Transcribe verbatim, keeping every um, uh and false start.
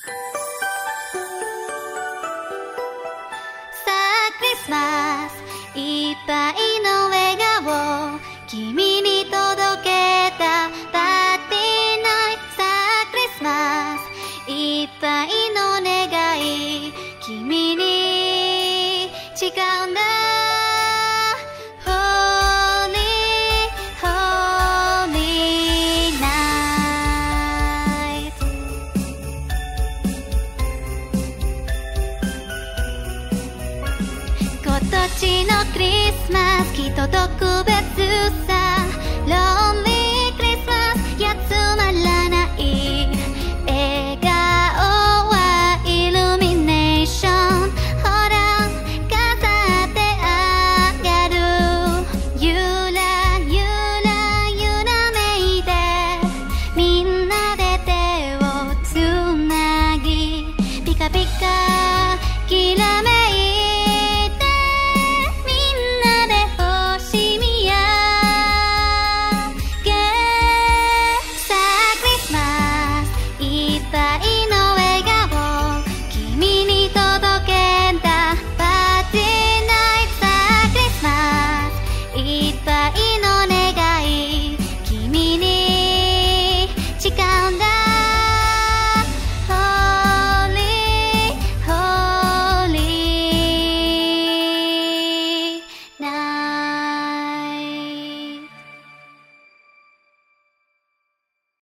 さあクリスマスいっぱいの笑顔君に届けたパーティーナイト。さあクリスマスいっぱいの願い君に誓うんだ。今年のクリスマスきっと特別さ。ロンリークリスマスやつまらない笑顔はイルミネーション。ほら飾ってあげる。ゆらゆらゆらめいてみんなで手をつなぎピカピカキラ